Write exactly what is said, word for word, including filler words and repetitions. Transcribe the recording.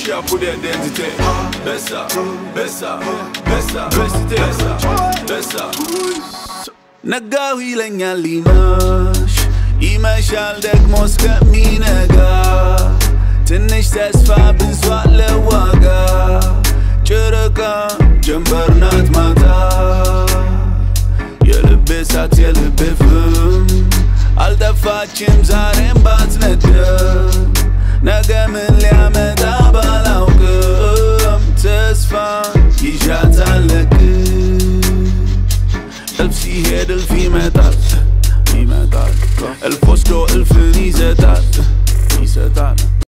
share for the identity. Bessa, bessa, bessa, bessa, bessa. Nagaw ilanyal imash ይመሻል ደግሞ እስከሚነጋ ትንሽ ተስፋ ብዙ አለ ዋጋ ጨረቃ ጀንበር ናት ማታ የልቤ እሳት የልቤ ፍም አልጠፋችም ዛሬም ባትነድም ነገ ምን ሊያመጣ